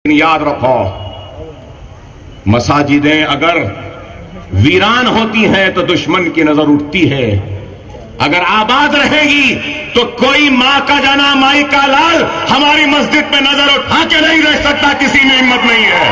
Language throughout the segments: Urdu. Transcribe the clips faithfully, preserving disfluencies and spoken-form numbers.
یاد رکھو، مساجدیں اگر ویران ہوتی ہیں تو دشمن کی نظر اٹھتی ہے، اگر آباد رہے گی تو کوئی ماں کا جانا مائی کا لال ہماری مسجد پہ نظر اٹھا کے نہیں رہ سکتا، کسی میں ہمت نہیں ہے۔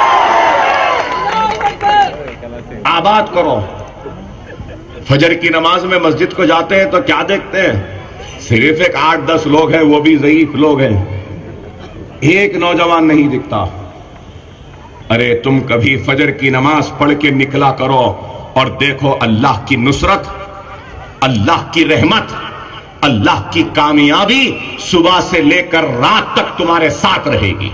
آباد کرو۔ فجر کی نماز میں مسجد کو جاتے ہیں تو کیا دیکھتے ہیں؟ صرف ایک آٹھ دس لوگ ہیں، وہ بھی ضعیف لوگ ہیں، ایک نوجوان نہیں دکھتا۔ ارے تم کبھی فجر کی نماز پڑھ کے نکلا کرو اور دیکھو اللہ کی نصرت، اللہ کی رحمت، اللہ کی کامیابی صبح سے لے کر رات تک تمہارے ساتھ رہے گی۔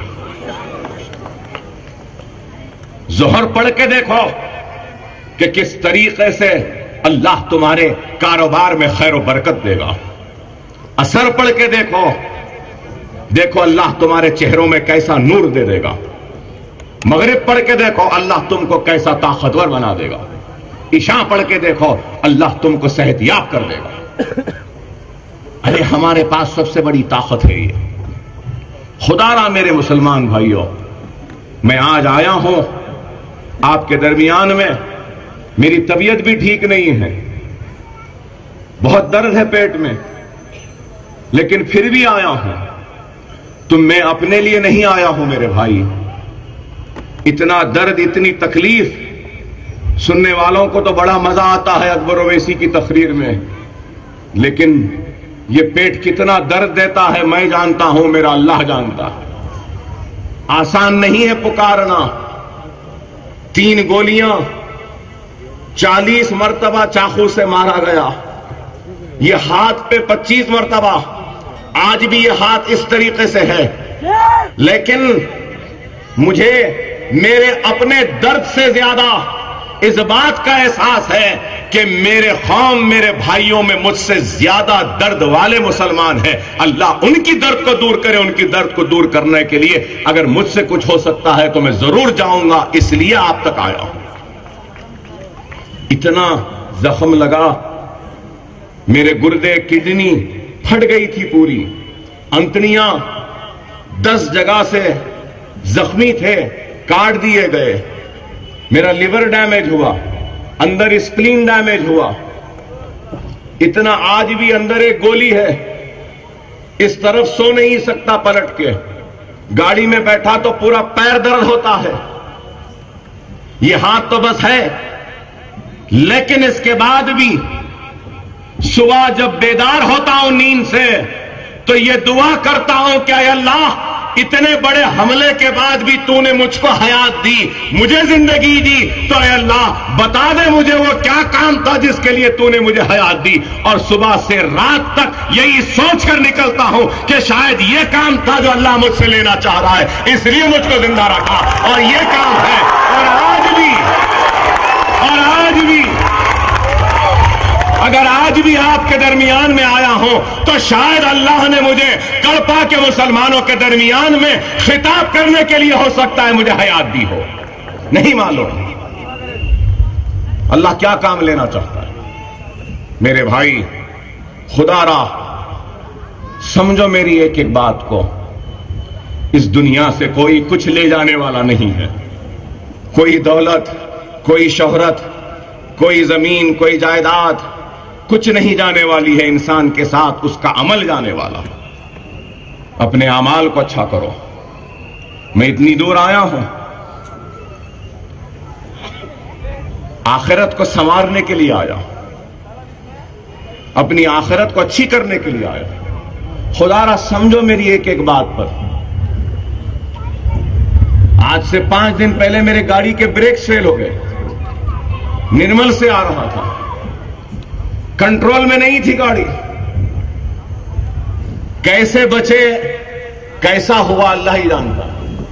ظہر پڑھ کے دیکھو کہ کس طریقے سے اللہ تمہارے کاروبار میں خیر و برکت دے گا۔ عصر پڑھ کے دیکھو، دیکھو اللہ تمہارے چہروں میں کیسا نور دے دے گا۔ مغرب پڑھ کے دیکھو، اللہ تم کو کیسا طاقتور بنا دے گا۔ عشاء پڑھ کے دیکھو، اللہ تم کو صحت یاب کر دے گا۔ ارے ہمارے پاس سب سے بڑی طاقت ہے یہ۔ خدا را میرے مسلمان بھائیوں، میں آج آیا ہوں آپ کے درمیان میں، میری طبیعت بھی ٹھیک نہیں ہے، بہت درد ہے پیٹ میں، لیکن پھر بھی آیا ہوں۔ تو میں اپنے لیے نہیں آیا ہوں میرے بھائی۔ اتنا درد، اتنی تکلیف، سننے والوں کو تو بڑا مزہ آتا ہے اکبر اویسی کی تقریر میں، لیکن یہ پیٹ کتنا درد دیتا ہے میں جانتا ہوں، میرا اللہ جانتا ہے۔ آسان نہیں ہے پکارنا۔ تین گولیاں، چالیس مرتبہ چاقو سے مارا گیا، یہ ہاتھ پہ پچیس مرتبہ، آج بھی یہ ہاتھ اس طریقے سے ہے، لیکن مجھے میرے اپنے درد سے زیادہ اس بات کا احساس ہے کہ میرے قوم، میرے بھائیوں میں مجھ سے زیادہ درد والے مسلمان ہیں۔ اللہ ان کی درد کو دور کرے، ان کی درد کو دور کرنے کے لیے اگر مجھ سے کچھ ہو سکتا ہے تو میں ضرور جاؤں گا، اس لیے آپ تک آیا ہوں۔ اتنا زخم لگا، میرے گردے، کڈنی پھٹ گئی تھی پوری، انتڑیاں دس جگہ سے زخمی تھے، کاٹ دیے گئے، میرا لیور ڈیمیج ہوا، اندر اسپلین ڈیمیج ہوا، اتنا آج بھی اندر ایک گولی ہے، اس طرف سو نہیں سکتا پلٹ کے، گاڑی میں بیٹھا تو پورا پیر درد ہوتا ہے، یہ ہاتھ تو بس ہے، لیکن اس کے بعد بھی صبح جب بیدار ہوتا ہوں نیند سے تو یہ دعا کرتا ہوں کہ اے اللہ، اتنے بڑے حملے کے بعد بھی تو نے مجھ کو حیات دی، مجھے زندگی دی، تو اے اللہ بتا دے مجھے وہ کیا کام تھا جس کے لیے تو نے مجھے حیات دی۔ اور صبح سے رات تک یہی سوچ کر نکلتا ہوں کہ شاید یہ کام تھا جو اللہ مجھ سے لینا چاہ رہا ہے، اس لیے مجھ کو زندہ رکھا، اور یہ کام ہے۔ اور آج بھی اور آج بھی اگر آج بھی آپ کے درمیان میں آیا ہوں تو شاید اللہ نے مجھے کڑپا کے مسلمانوں کے درمیان میں خطاب کرنے کے لیے ہو سکتا ہے مجھے حیات دی ہو، نہیں معلوم اللہ کیا کام لینا چاہتا ہے۔ میرے بھائی، خدا را سمجھو میری ایک ایک بات کو، اس دنیا سے کوئی کچھ لے جانے والا نہیں ہے، کوئی دولت، کوئی شہرت، کوئی زمین، کوئی جائیداد کچھ نہیں جانے والی ہے، انسان کے ساتھ اس کا عمل جانے والا ہے۔ اپنے اعمال کو اچھا کرو۔ میں اتنی دور آیا ہوں آخرت کو سنوارنے کے لیے آیا، اپنی آخرت کو اچھی کرنے کے لیے آیا۔ خدا را سمجھو میری ایک ایک بات پر۔ آج سے پانچ دن پہلے میرے گاڑی کے بریک فیل ہو گئے، نرمل سے آ رہا تھا، کنٹرول میں نہیں تھی گاڑی، کیسے بچے، کیسا ہوا اللہ ہی جانتا۔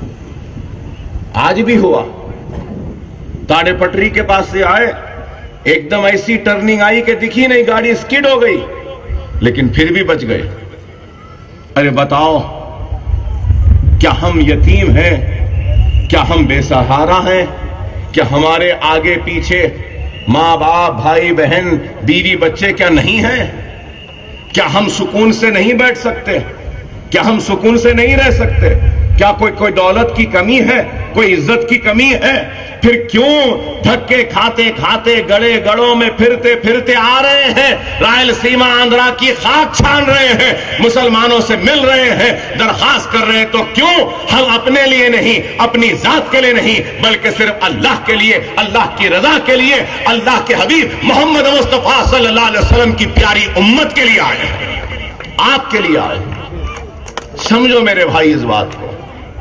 آج بھی ہوا، تاڑے پٹری کے پاس سے آئے، ایک دم ایسی ٹرننگ آئی کہ دکھی نہیں، گاڑی سکڈ ہو گئی، لیکن پھر بھی بچ گئے۔ ارے بتاؤ، کیا ہم یتیم ہیں؟ کیا ہم بے سہارا ہیں؟ کیا ہمارے آگے پیچھے ماں باپ، بھائی بہن، بیوی بچے کیا نہیں ہیں؟ کیا ہم سکون سے نہیں بیٹھ سکتے؟ کیا ہم سکون سے نہیں رہ سکتے؟ کیا کوئی کوئی دولت کی کمی ہے, کوئی عزت کی کمی ہے؟ پھر کیوں دھکے کھاتے کھاتے گڑے گڑوں میں پھرتے پھرتے آ رہے ہیں, رائل سیما آندھرا کی خاک چھان رہے ہیں, مسلمانوں سے مل رہے ہیں, درخواست کر رہے ہیں؟ تو کیوں ہم اپنے لیے نہیں, اپنی ذات کے لیے نہیں, بلکہ صرف اللہ کے لیے, اللہ کی رضا کے لیے, اللہ کے حبیب محمد مصطفیٰ صلی اللہ علیہ وسلم کی پیاری امت کے لیے آئے ہیں, آپ کے لیے آئے ہیں. سمجھو میرے بھائی اس بات کو,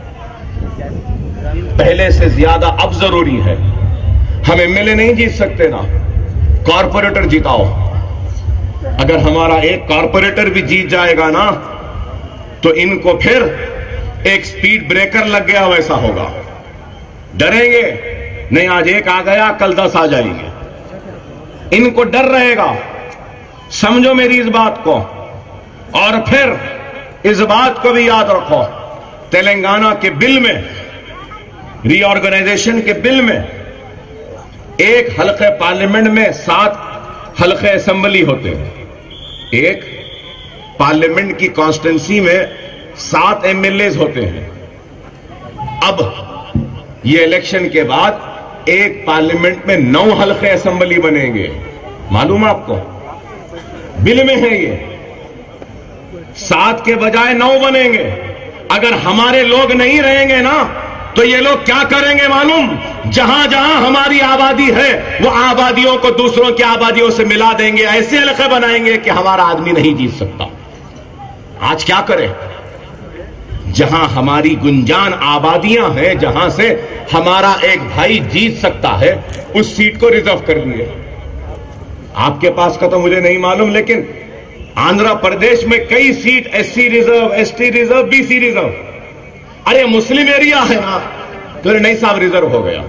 پہلے سے زیادہ اب ضروری ہے. ہم ایم ایل اے نہیں جیت سکتے نا, کارپوریٹر جیتاؤ. اگر ہمارا ایک کارپوریٹر بھی جیت جائے گا نا تو ان کو پھر ایک سپیڈ بریکر لگ گیا ویسا ہوگا, ڈریں گے نہیں, آج ایک آ گیا کل دس آ جائیں گے, ان کو ڈر رہے گا. سمجھو میری اس بات کو. اور پھر اس بات کو بھی یاد رکھو, تلنگانہ کے بل میں, ری آرگنائزیشن کے بل میں, ایک حلقے پارلیمنٹ میں سات حلقے اسمبلی ہوتے ہیں. ایک پارلیمنٹ کی کانسٹیٹنسی میں سات ایم ایل ایز ہوتے ہیں. اب یہ الیکشن کے بعد ایک پارلیمنٹ میں نو حلقے اسمبلی بنیں گے. معلوم آپ کو, بل میں ہے یہ, سات کے بجائے نو بنیں گے. اگر ہمارے لوگ نہیں رہیں گے نا تو یہ لوگ کیا کریں گے معلوم؟ جہاں جہاں ہماری آبادی ہے وہ آبادیوں کو دوسروں کی آبادیوں سے ملا دیں گے, ایسے علاقے بنائیں گے کہ ہمارا آدمی نہیں جیت سکتا. آج کیا کریں؟ جہاں ہماری گنجان آبادیاں ہیں, جہاں سے ہمارا ایک بھائی جیت سکتا ہے, اس سیٹ کو ریزرو کر دیے. آپ کے پاس کا تو مجھے نہیں معلوم, لیکن آندھرا پردیش میں کئی seat S C reserve, S T reserve, B C reserve. ارے مسلم ایریا ہے نا, تو نہیں صاحب ریزرو ہو گیا.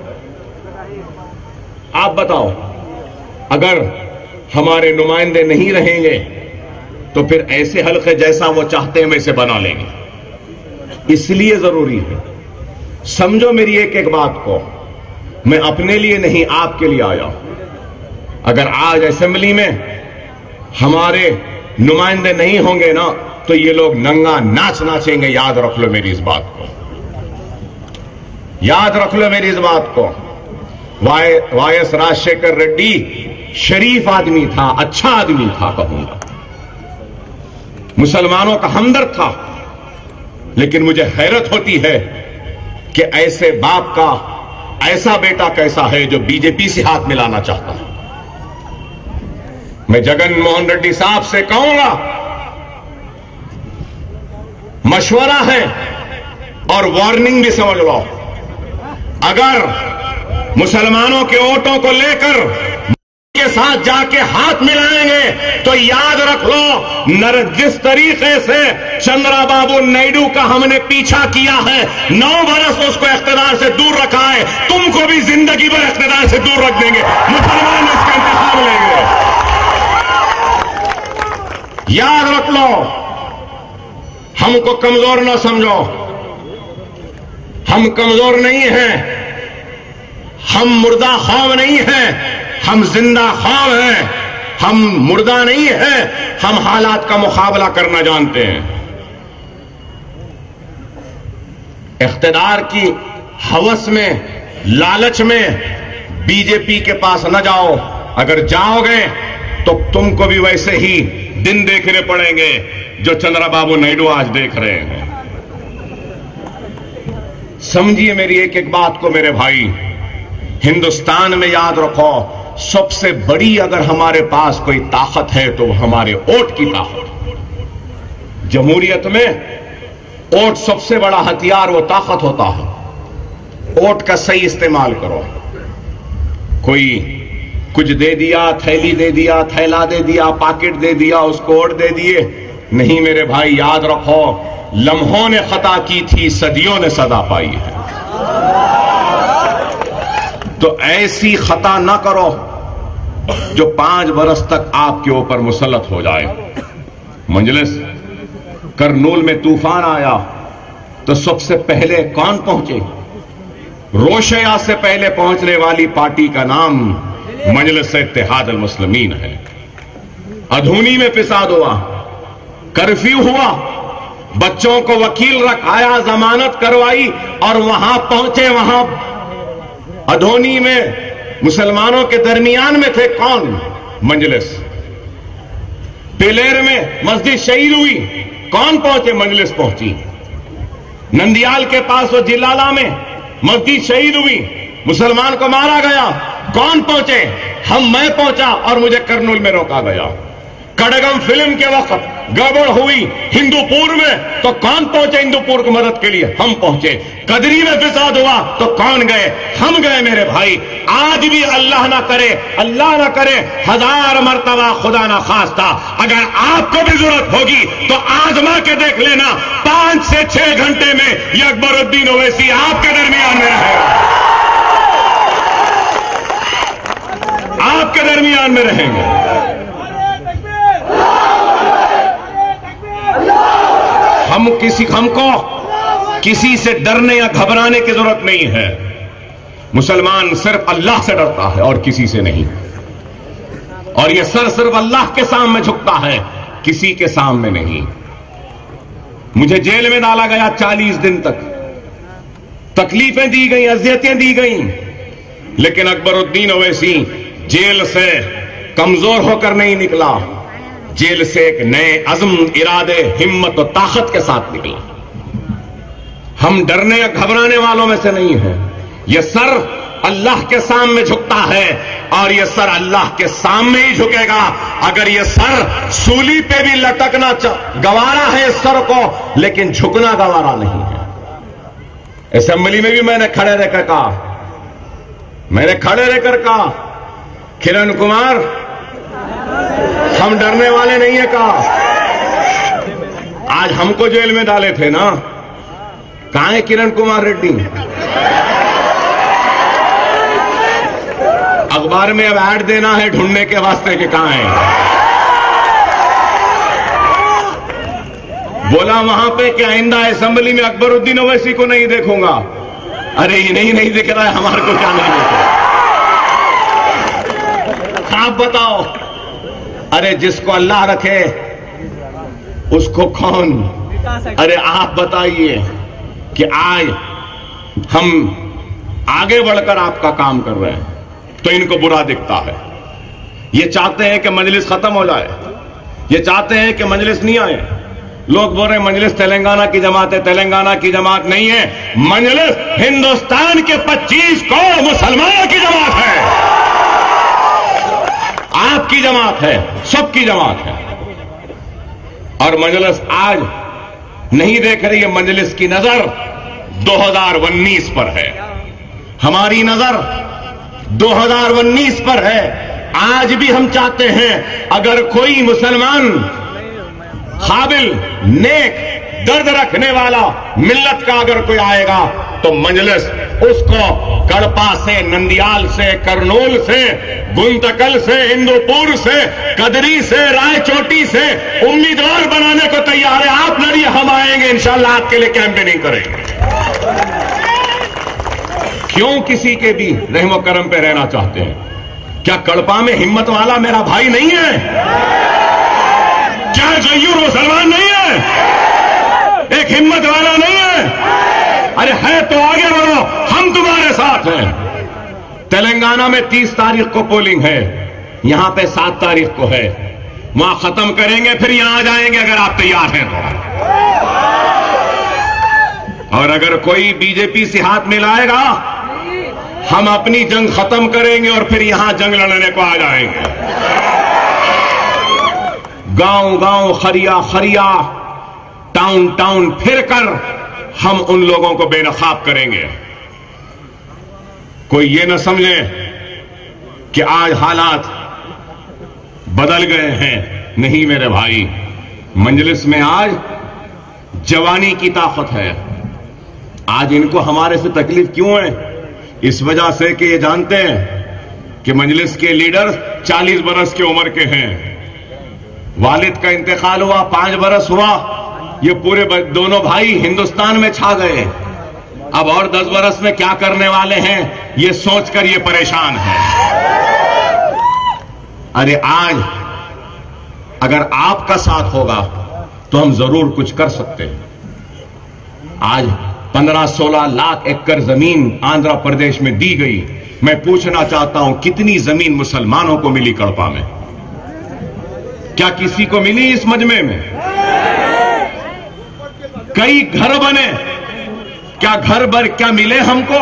آپ بتاؤ, اگر ہمارے نمائندے نہیں رہیں گے تو پھر ایسے حلقے جیسا وہ چاہتے ہیں ویسے بنا لیں گے. اس لیے ضروری ہے, سمجھو میری ایک ایک بات کو, میں اپنے لیے نہیں آپ کے لیے آیا. اگر آج اسمبلی میں ہمارے نمائندے نہیں ہوں گے نا تو یہ لوگ ننگا ناچ ناچیں گے. یاد رکھ لو میری اس بات کو, یاد رکھ لو میری اس بات کو. وائی ایس راجشیکر ریڈی شریف آدمی تھا, اچھا آدمی تھا کہوں گا, مسلمانوں کا ہمدرد تھا. لیکن مجھے حیرت ہوتی ہے کہ ایسے باپ کا ایسا بیٹا کیسا ہے جو بی جے پی سے ہاتھ ملانا چاہتا ہے. میں جگن موہن ریڈی صاحب سے کہوں گا, مشورہ ہے اور وارننگ بھی سمجھ لو, اگر مسلمانوں کے ووٹوں کو لے کر کے ساتھ جا کے ہاتھ ملائیں گے تو یاد رکھ لو, نر جس طریقے سے چندرا بابو نائیڈو کا ہم نے پیچھا کیا ہے, نو برس اس کو اقتدار سے دور رکھا ہے, تم کو بھی زندگی بھر اقتدار سے دور رکھ دیں گے. مسلمان اس کا انتخاب لیں گے. یاد رکھ لو, ہم کو کمزور نہ سمجھو, ہم کمزور نہیں ہیں, ہم مردہ خواب نہیں ہیں, ہم زندہ خواب ہیں. ہم مردہ نہیں ہیں, ہم حالات کا مقابلہ کرنا جانتے ہیں. اقتدار کی ہوس میں, لالچ میں بی جے پی کے پاس نہ جاؤ. اگر جاؤ گے تو تم کو بھی ویسے ہی دن دیکھنے پڑیں گے جو چندرا بابو نائیڈو آج دیکھ رہے ہیں. سمجھیے میری ایک ایک بات کو میرے بھائی. ہندوستان میں یاد رکھو, سب سے بڑی اگر ہمارے پاس کوئی طاقت ہے تو وہ ہمارے ووٹ کی طاقت. جمہوریت میں ووٹ سب سے بڑا ہتھیار, وہ طاقت ہوتا ہے. ووٹ کا صحیح استعمال کرو. کوئی کچھ دے دیا, تھیلی دے دیا, تھیلا دے دیا, پاکٹ دے دیا, اس کو ووٹ دے دیے. نہیں میرے بھائی, یاد رکھو, لمحوں نے خطا کی تھی, صدیوں نے سزا پائی ہے. تو ایسی خطا نہ کرو جو پانچ برس تک آپ کے اوپر مسلط ہو جائے. مجلس کرنول میں طوفان آیا تو سب سے پہلے کون پہنچے؟ روشیا سے پہلے پہنچنے والی پارٹی کا نام مجلس اتحاد المسلمین ہے. ادھونی میں فساد ہوا, کرفیو ہوا, بچوں کو وکیل رکھایا, ضمانت کروائی, اور وہاں پہنچے. وہاں ادھونی میں مسلمانوں کے درمیان میں تھے کون؟ مجلس. پلیر میں مسجد شہید ہوئی, کون پہنچے؟ مجلس پہنچی. نندیال کے پاس وہ جلالا میں مسجد شہید ہوئی, مسلمان کو مارا گیا, کون پہنچے؟ ہم میں پہنچا اور مجھے کرنول میں روکا گیا. کڑگم فلم کے وقت گڑبڑ ہوئی ہندو پور میں, تو کون پہنچے ہندو پور کو مدد کے لیے؟ ہم پہنچے. قدری میں فساد ہوا تو کون گئے؟ ہم گئے. میرے بھائی, آج بھی اللہ نہ کرے, اللہ نہ کرے, ہزار مرتبہ خدا نہ خواستہ اگر آپ کو بھی ضرورت ہوگی تو آزما کے دیکھ لینا, پانچ سے چھ گھنٹے میں یہ اکبر الدین اویسی آپ کے درمیان میں رہے گا, آپ کے درمیان میں رہیں گے. ہم کسی ہم کو کسی سے ڈرنے یا گھبرانے کی ضرورت نہیں ہے. مسلمان صرف اللہ سے ڈرتا ہے اور کسی سے نہیں, اور یہ سر صرف اللہ کے سامنے جھکتا ہے, کسی کے سامنے نہیں. مجھے جیل میں ڈالا گیا چالیس دن تک, تکلیفیں دی گئیں, اذیتیں دی گئیں, لیکن اکبر الدین اویسی جیل سے کمزور ہو کر نہیں نکلا, جیل سے ایک نئے عزم, ارادے, ہمت و طاقت کے ساتھ نکلا. ہم ڈرنے یا گھبرانے والوں میں سے نہیں ہیں. یہ سر اللہ کے سامنے جھکتا ہے اور یہ سر اللہ کے سامنے ہی جھکے گا. اگر یہ سر سولی پہ بھی لٹکنا گوارا ہے اس سر کو, لیکن جھکنا گوارا نہیں ہے. اسمبلی میں بھی میں نے کھڑے رہ کر کہا, میں نے کھڑے رہ کر کہا, کرن کمار ہم ڈرنے والے نہیں ہیں. کہا آج ہم کو جیل میں ڈالے تھے نا, کہاں ہے کرن کمار ریڈی؟ اخبار میں اب ایڈ دینا ہے ڈھونڈنے کے واسطے کہ کہاں ہے. بولا وہاں پہ کہ آئندہ اسمبلی میں اکبر الدین اویسی کو نہیں دیکھوں گا. ارے یہ نہیں نہیں دکھ رہا ہے, ہمارے کو کیا نہیں دیکھ رہا, آپ بتاؤ. ارے جس کو اللہ رکھے اس کو کون؟ ارے آپ بتائیے کہ آج ہم آگے بڑھ کر آپ کا کام کر رہے ہیں تو ان کو برا دکھتا ہے. یہ چاہتے ہیں کہ مجلس ختم ہو جائے, یہ چاہتے ہیں کہ مجلس نہیں آئے. لوگ بول رہے ہیں مجلس تلنگانہ کی جماعت ہے, تلنگانہ کی جماعت نہیں ہے, مجلس ہندوستان کے پچیس کروڑ مسلمانوں کی جماعت ہے, آپ کی جماعت ہے, سب کی جماعت ہے. اور مجلس آج نہیں دیکھ رہی ہے, مجلس کی نظر دو ہزار انیس پر ہے, ہماری نظر دو ہزار انیس پر ہے. آج بھی ہم چاہتے ہیں اگر کوئی مسلمان قابل, نیک, درد رکھنے والا ملت کا اگر کوئی آئے گا تو مجلس اس کو کڑپا سے, نندیال سے, کرنول سے, گنتکل سے, ہندو پور سے, قدری سے, رائے چوٹی سے امیدوار بنانے کو تیار ہے. آپ لڑیے, ہم آئیں گے انشاءاللہ, آپ کے لیے کیمپیننگ کریں گے. کیوں کسی کے بھی رحم و کرم پہ رہنا چاہتے ہیں؟ کیا کڑپا میں ہمت والا میرا بھائی نہیں ہے؟ کیا غیور مسلمان نہیں ہے؟ ایک ہمت والا نہیں ہے؟ ارے ہے تو آگے بڑھو, ہم تمہارے ساتھ ہیں. تلنگانہ میں تیس تاریخ کو پولنگ ہے, یہاں پہ سات تاریخ کو ہے. وہاں ختم کریں گے, پھر یہاں آ جائیں گے اگر آپ تیار ہیں تو. اور اگر کوئی بی جے پی سے ہاتھ ملائے گا, ہم اپنی جنگ ختم کریں گے اور پھر یہاں جنگ لڑنے کو آ جائیں گے. گاؤں گاؤں, خریا خریا, ٹاؤن ٹاؤن پھر کر ہم ان لوگوں کو بے نقاب کریں گے. کوئی یہ نہ سمجھے کہ آج حالات بدل گئے ہیں. نہیں میرے بھائی, مجلس میں آج جوانی کی طاقت ہے. آج ان کو ہمارے سے تکلیف کیوں ہے؟ اس وجہ سے کہ یہ جانتے ہیں کہ مجلس کے لیڈر چالیس برس کی عمر کے ہیں. والد کا انتقال ہوا, پانچ برس ہوا, یہ پورے دونوں بھائی ہندوستان میں چھا گئے. اب اور دس برس میں کیا کرنے والے ہیں یہ سوچ کر یہ پریشان ہے. ارے آج اگر آپ کا ساتھ ہوگا تو ہم ضرور کچھ کر سکتے ہیں۔ آج پندرہ سولہ لاکھ ایکڑ زمین آندھرا پردیش میں دی گئی۔ میں پوچھنا چاہتا ہوں کتنی زمین مسلمانوں کو ملی کڑپا میں؟ کیا کسی کو ملی اس مجمع میں؟ کئی گھر بنے، کیا گھر بھر کیا ملے ہم کو؟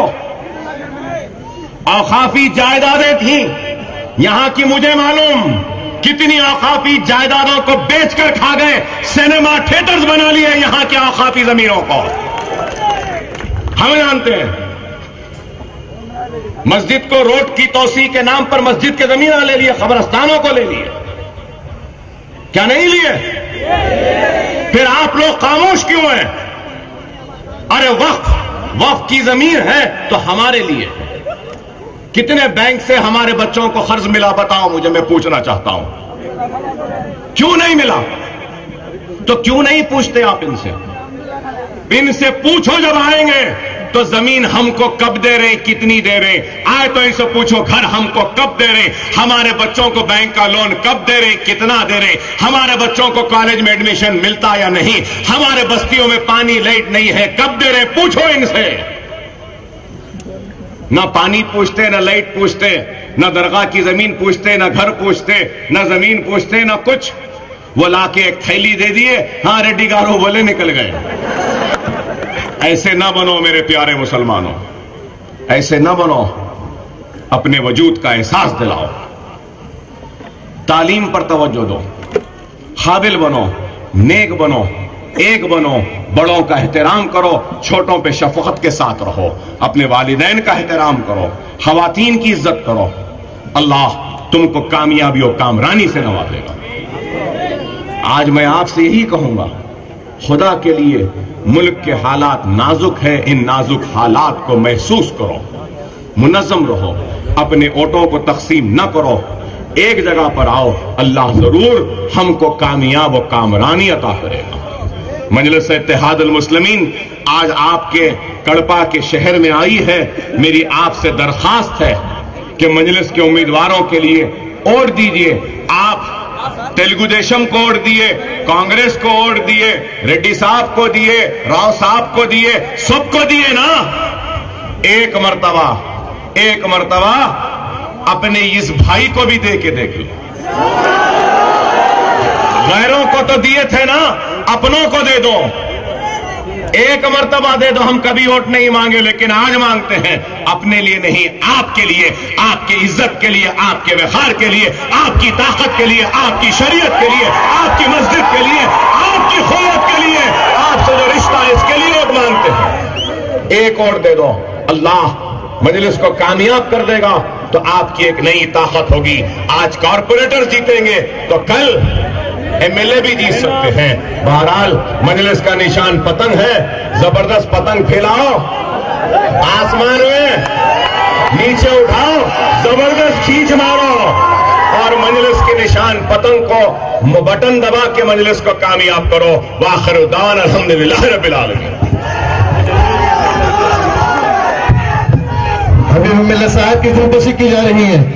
اوقافی جائیدادیں تھیں یہاں کی، مجھے معلوم کتنی اوقافی جائیدادوں کو بیچ کر کھا گئے، سینما تھیٹرز بنا لیے یہاں کے اوقافی زمینوں کو، ہم جانتے ہیں۔ مسجد کو روڈ کی توسیع کے نام پر مسجد کے زمینیں لے لیے، قبرستانوں کو لے لیے، کیا نہیں لیے؟ پھر آپ لوگ خاموش کیوں ہیں؟ ارے وقف وقف کی زمین ہے تو ہمارے لیے کتنے بینک سے ہمارے بچوں کو قرض ملا بتاؤ مجھے، میں پوچھنا چاہتا ہوں کیوں نہیں ملا؟ تو کیوں نہیں پوچھتے آپ ان سے؟ ان سے پوچھو جب آئیں گے تو زمین ہم کو کب دے رہے ہیں، کتنی دے رہے ہیں؟ آئے تو ان سے پوچھو گھر ہم کو کب دے رہے ہیں، ہمارے بچوں کو بینک کا لون کب دے رہے ہیں، کتنا دے رہے ہیں، ہمارے بچوں کو کالج میں ایڈمیشن ملتا یا نہیں، ہمارے بستیوں میں پانی لائٹ نہیں ہے کب دے رہے ہیں؟ پوچھو ان سے۔ نہ پانی پوچھتے، نہ لائٹ پوچھتے، نہ درگاہ کی زمین پوچھتے، نہ گھر پوچھتے، نہ زمین پوچھتے، نہ کچھ۔ وہ لا کے ایک تھیلی دے دیے، ہاں ریڈی گارو بولے نکل گئے۔ ایسے نہ بنو میرے پیارے مسلمانوں، ایسے نہ بنو، اپنے وجود کا احساس دلاؤ، تعلیم پر توجہ دو، قابل بنو، نیک بنو، ایک بنو، بڑوں کا احترام کرو، چھوٹوں پہ شفقت کے ساتھ رہو، اپنے والدین کا احترام کرو، خواتین کی عزت کرو، اللہ تم کو کامیابی و کامرانی سے نوازے گا۔ آج میں آپ سے یہی کہوں گا، خدا کے لیے ملک کے حالات نازک ہے، ان نازک حالات کو محسوس کرو، منظم رہو، اپنے ووٹوں کو تقسیم نہ کرو، ایک جگہ پر آؤ، اللہ ضرور ہم کو کامیاب و کامرانی عطا کرے گا۔ مجلس اتحاد المسلمین آج آپ کے کڑپا کے شہر میں آئی ہے، میری آپ سے درخواست ہے کہ مجلس کے امیدواروں کے لیے ووٹ دیجئے۔ آپ تیلگو دیشم کو ووٹ دیے، کانگریس کو ووٹ دیے، ریڈی صاحب کو دیے، راؤ صاحب کو دیے، سب کو دیے نا؟ ایک مرتبہ ایک مرتبہ اپنے اس بھائی کو بھی دے کے دیکھ لو۔ غیروں کو تو دیے تھے نا، اپنوں کو دے دو، ایک مرتبہ دے دو۔ ہم کبھی ووٹ نہیں مانگے لیکن آج مانگتے ہیں، اپنے لیے نہیں، آپ کے لیے، آپ کی عزت کے لیے، آپ کے وقار کے لیے، آپ کی طاقت کے لیے، آپ کی شریعت کے لیے، آپ کی مسجد کے لیے، آپ کی قوت کے لیے، آپ سے جو رشتہ ہے اس کے لیے ووٹ مانگتے ہیں۔ ایک اور دے دو، اللہ مجلس کو کامیاب کر دے گا تو آپ کی ایک نئی طاقت ہوگی۔ آج کارپوریٹر جیتیں گے تو کل ایم ایل اے بھی جیت سکتے ہیں۔ بہرحال مجلس کا نشان پتنگ ہے، زبردست پتنگ پھیلاؤ، آسمان میں نیچے اٹھاؤ، زبردست کھینچ مارو، اور مجلس کے نشان پتنگ کو بٹن دبا کے مجلس کو کامیاب کرو۔ وآخر دعوانا الحمدللہ رب العالمین۔ ابھی ایم ایل اے صاحب کی گروپسی کی جا رہی ہے۔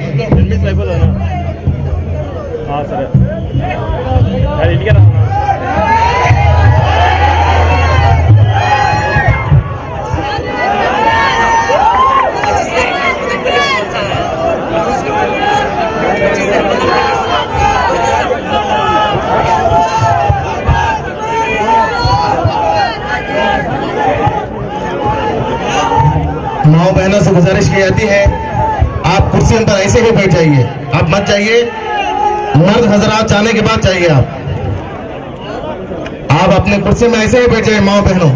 ماؤں بہنوں سے گزارش کی جاتی ہے، آپ کرسی پر ایسے ہی بیٹھ جائیے، آپ مت جائیے، مرد حضرات جانے کے بعد جائیے، آپ آپ اپنے کرسی میں ایسے ہی بیٹھ جائیے ماؤں بہنوں۔